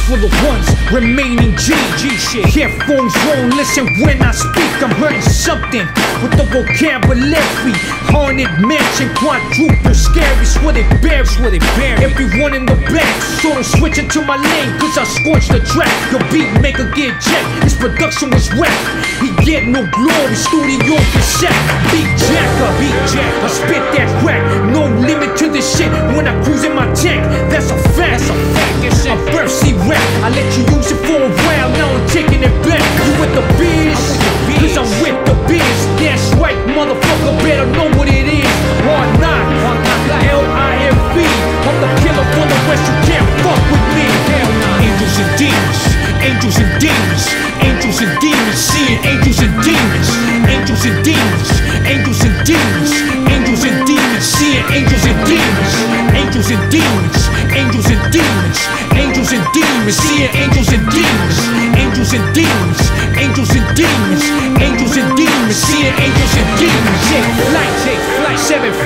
for the ones remaining G shit. Headphones won't listen when I speak. I'm hurting something with the vocabulary. Haunted mansion, quadruple scary. Swear they bury everyone in the back. So don't switch into my lane, cause I scorched the track. Your beat maker get jacked, his production was whack. He get no glory, studio cassette. Beat jacker, I spit that crack. No limit to this shit when I cruise in my tank. That's a fact, a birthsy rap. I let you use it for a while, now I'm taking it back. You with the biz, cause I'm with the biz. That's right, motherfucker, better know what it is. Hard knock, L-I-F-E. I'm the killer for the West, you can't fuck with me. Angels and demons, angels and demons, angels and demons, seeing angels and demons, angels and demons, angels and demons, angels and demons, seeing angels and demons, angels and demons, angels and demons, angels and demons, seeing angels and demons, angels and demons, angels and demons, angels and demons, seeing angels and demons. Take flight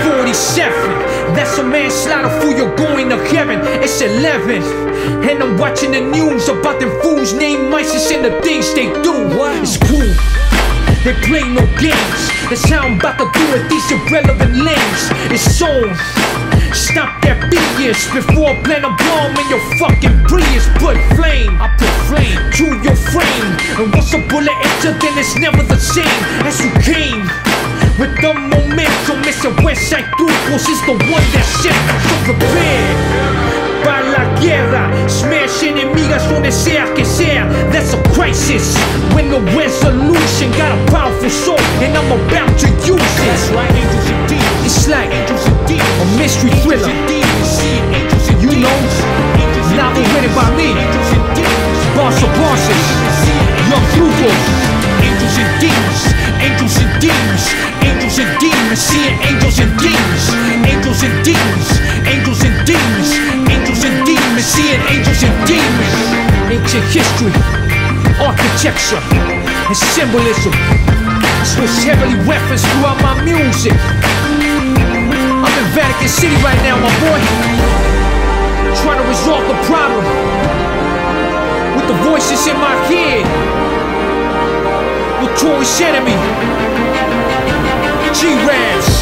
747. That's a manslaughter fool, you're going to heaven. It's 11, and I'm watching the news about them fools named ISIS and the things they do. It's cool, they play no games. That's how I'm about to do it, these irrelevant lanes. It's on. Stop that BS before I plant a bomb in your fucking Prius. Put flame, I put flame to your frame. And once a bullet enters, then it's never the same as you came. With the momentum, it's a Westside Turcos is the one that shit. So prepare para la guerra. Smash enemigas donde sea que sea. That's a crisis when the resolution got a powerful soul, and I'm about to use it. That's right, angels and demons. It's like angels and demons, a mystery thriller. You know, novel written by me. Boss of bosses, young Turcos. Angels and demons, angels and demons, angels and demons, seeing angels and demons, angels and demons, angels and demons, angels and demons, seeing angels and demons. Ancient history, architecture, and symbolism. This was heavily referenced throughout my music. I'm in Vatican City right now, my boy, trying to resolve the problem with the voices in my head. Notorious enemy, G-Rams.